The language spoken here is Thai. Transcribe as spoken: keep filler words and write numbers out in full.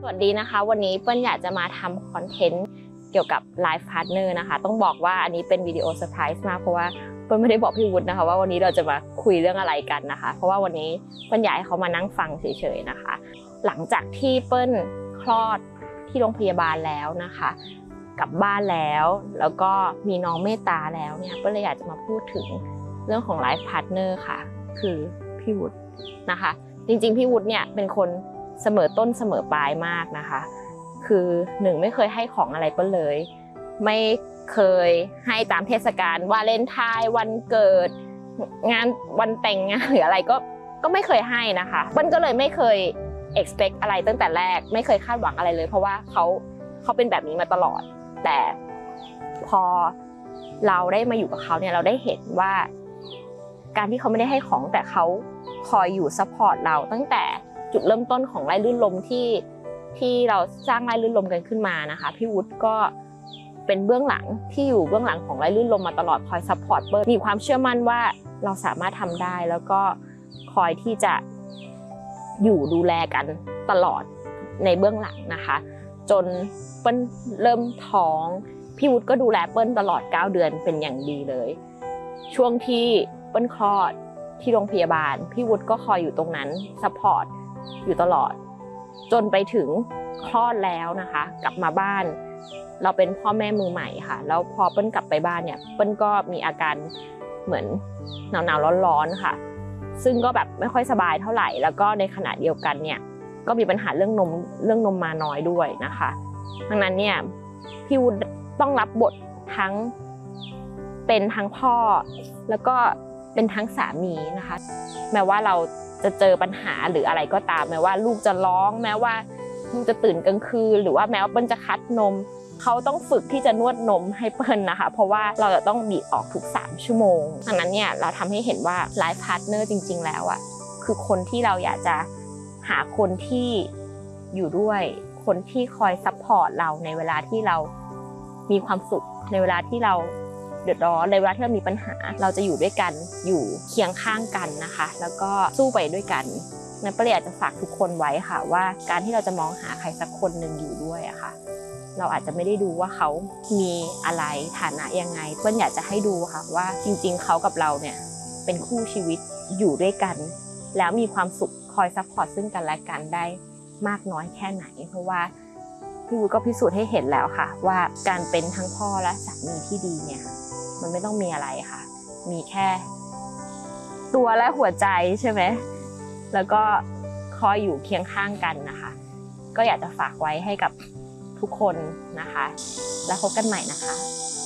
สวัสดีนะคะวันนี้เปิ้ลอยากจะมาทำคอนเทนต์เกี่ยวกับไลฟ์พาร์ทเนอร์นะคะต้องบอกว่าอันนี้เป็นวิดีโอเซอร์ไพรส์มากเพราะว่าเปิ้ลไม่ได้บอกพี่วุฒินะคะว่าวันนี้เราจะมาคุยเรื่องอะไรกันนะคะเพราะว่าวันนี้เปิ้ลอยากให้เขามานั่งฟังเฉยๆนะคะหลังจากที่เปิ้ลคลอดที่โรงพยาบาลแล้วนะคะกลับบ้านแล้วแล้วก็มีน้องเมตตาแล้วเนี่ยเปิ้ลเลยอยากจะมาพูดถึงเรื่องของไลฟ์พาร์ทเนอร์ค่ะคือพี่วุฒินะคะจริงๆพี่วุฒิเนี่ยเป็นคนเสมอต้นเสมอปลายมากนะคะคือหนึ่งไม่เคยให้ของอะไรเปิ้ลเลยไม่เคยให้ตามเทศกาลวาเลนไทน์วันเกิดงานวันแต่งงานหรืออะไรก็ก็ไม่เคยให้นะคะเปิ้ลก็เลยไม่เคย expect อะไรตั้งแต่แรกไม่เคยคาดหวังอะไรเลยเพราะว่าเขาเขาเป็นแบบนี้มาตลอดแต่พอเราได้มาอยู่กับเขาเนี่ยเราได้เห็นว่าการที่เขาไม่ได้ให้ของแต่เขาคอยอยู่ซัพพอร์ตเราตั้งแต่จุดเริ่มต้นของไร่ลื่นลมที่ที่เราสร้างไร่ลื่นลมกันขึ้นมานะคะพี่วุฒิก็เป็นเบื้องหลังที่อยู่เบื้องหลังของไร่ลื่นลมมาตลอดคอยซัพพอร์ตเปิ้ลมีความเชื่อมั่นว่าเราสามารถทำได้แล้วก็คอยที่จะอยู่ดูแลกันตลอดในเบื้องหลังนะคะจนเปิ้ลเริ่มท้องพี่วุฒิก็ดูแลเปิ้ลตลอดเก้าเดือนเป็นอย่างดีเลยช่วงที่เปิ้ลคลอดที่โรงพยาบาลพี่วุฒิก็คอยอยู่ตรงนั้นซัพพอร์ตอยู่ตลอดจนไปถึงคลอดแล้วนะคะกลับมาบ้านเราเป็นพ่อแม่มือใหม่ค่ะแล้วพอเปิ้ลกลับไปบ้านเนี่ยเปิ้ลก็มีอาการเหมือนหนาวๆร้อนๆค่ะซึ่งก็แบบไม่ค่อยสบายเท่าไหร่แล้วก็ในขณะเดียวกันเนี่ยก็มีปัญหาเรื่องนมเรื่องนมมาน้อยด้วยนะคะดังนั้นเนี่ยพี่วุฒิต้องรับบททั้งเป็นทั้งพ่อแล้วก็เป็นทั้งสามีนะคะแม้ว่าเราจะเจอปัญหาหรืออะไรก็ตามแม้ว่าลูกจะร้องแม้ว่าลูกจะตื่นกลางคืนหรือว่าแม้ว่าเปิ้ลจะคัดนมเขาต้องฝึกที่จะนวดนมให้เปิ้ลนะคะเพราะว่าเราจะต้องบีบออกทุกสามชั่วโมงดังนั้นเนี่ยเราทำให้เห็นว่าไลฟ์พาร์ทเนอร์จริงๆแล้วอ่ะคือคนที่เราอยากจะหาคนที่อยู่ด้วยคนที่คอยซัพพอร์ตเราในเวลาที่เรามีความสุขในเวลาที่เราเดือดร้อนในเวลาที่เรามีปัญหาเราจะอยู่ด้วยกันอยู่เคียงข้างกันนะคะแล้วก็สู้ไปด้วยกันงั้นเปิ้ลอยากจะฝากทุกคนไว้ค่ะว่าการที่เราจะมองหาใครสักคนหนึ่งอยู่ด้วยอะค่ะเราอาจจะไม่ได้ดูว่าเขามีอะไรฐานะยังไงเปิ้ลอยากจะให้ดูค่ะว่าจริงๆเขากับเราเนี่ยเป็นคู่ชีวิตอยู่ด้วยกันแล้วมีความสุขคอยซัพพอร์ตซึ่งกันและกันได้มากน้อยแค่ไหนเพราะว่าพี่วุฒิก็พิสูจน์ให้เห็นแล้วค่ะว่าการเป็นทั้งพ่อและสามีที่ดีเนี่ยมันไม่ต้องมีอะไรค่ะมีแค่ตัวและหัวใจใช่ไหมแล้วก็คอยอยู่เคียงข้างกันนะคะก็อยากจะฝากไว้ให้กับทุกคนนะคะแล้วพบกันใหม่นะคะ